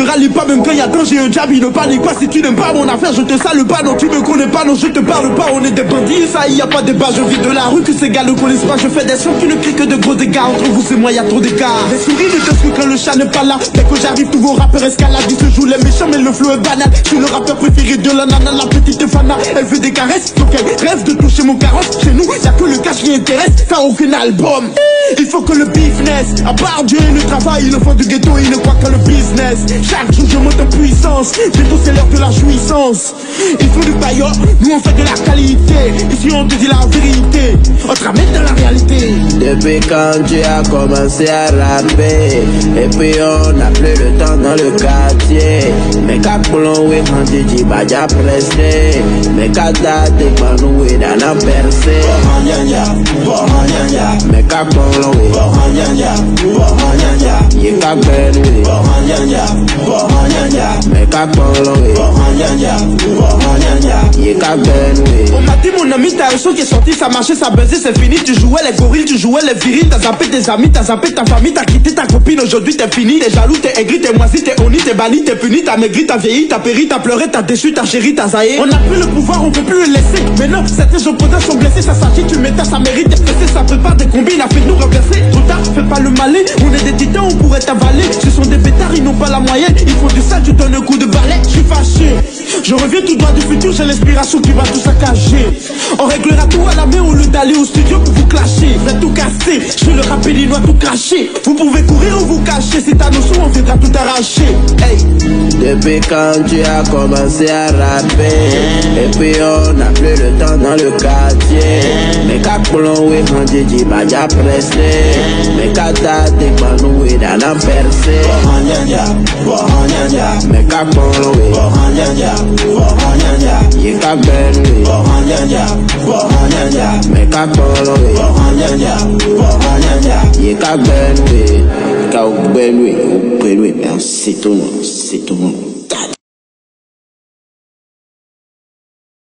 rallie pas même quand y a danger, un diable il ne panique pas. Si tu n'aimes pas mon affaire, je te salue pas. Non, tu me connais pas, non, je te parle pas. On est des bandits, ça y a pas de débat. Je vis de la rue, que ces gars ne connaissent pas. Je fais des sons qui ne crient que de gros dégâts. Entre vous et moi y a trop d'écart. Les souris ne te suivent quand le chat n'est pas là. Dès que j'arrive, tous vos rappeurs escaladent. Ils se jouent les méchants, mais le flow est banal. Je suis le rappeur préféré de la nana, la petite Fana. Elle veut des caresses, donc elle rêve de toucher mon carrosse. Chez nous, y'a que le cash qui intéresse. Ça aucun album. Il faut que le business, à part Dieu et le travail, il ne faut du ghetto, il ne croit que le business. Chaque jour je monte en puissance, bientôt c'est l'heure de la jouissance. Ils font du baillot, nous on fait de la qualité. Ici on te dit la vérité, on te ramène dans la réalité. Depuis quand tu as commencé à rapper, et puis on n'a plus le temps dans le quartier. Mais qu'à Poulon, oui, quand tu dis bah y'a presté. Mais qu'à date, quand nous oui, dans la percée. Mais qu'à Poulon, oui, y'a qu'à ben, oui. Mais qu'à Poulon, oui, y'a qu'à ben, oui. On m'a dit mon ami, t'as un son qui est sorti, ça marchait, ça buzzait, c'est fini. Tu jouais les gorilles, tu jouais les virils. T'as zappé tes amis, t'as zappé ta famille, t'as quitté ta copine. Aujourd'hui t'es fini, t'es jaloux, t'es aigri, t'es moisi, t'es honni, t'es banni, t'es puni, t'as maigri, t'as vieilli, t'as péri, t'as pleuré, t'as déçu, t'as chéri, t'as zaillé. On n'a plus le pouvoir, on peut plus le laisser. Mais non, certains opposants sont blessés, ça s'agit, tu m'étais, ça mérite d'être pressé, ça prépare des combines, a fait nous remplacer. Trop tard, fais pas le malin, on est des titans, on pourrait t'avaler. Ce sont des bêtards, ils n'ont pas la moyenne, ils font du sale, tu donnes un coup de balai. Je suis fâché, je reviens tout droit du futur, j'ai l'inspiration qui va tout saccager. On réglera tout à la main au lieu d'aller au studio pour vous clasher. Vous êtes tout cassé, je suis le rap illinois tout craché. Vous pouvez courir ou vous cacher, c'est à nos sous, on viendra tout arracher. Hey. Depuis quand tu as commencé à rapper, et puis on n'a plus le temps dans le quartier. Mais qu'à Poulon, oui, quand tu dis bah y'a presté. Mais qu'à date, quand nous oui, dans la percée. Mais qu'à Poulon, oui, y'a qu'à ben, oui. Mais qu'à Poulon, oui, y'a qu'à ben, oui. Qu'à ben, oui, merci tout le monde, c'est tout le monde.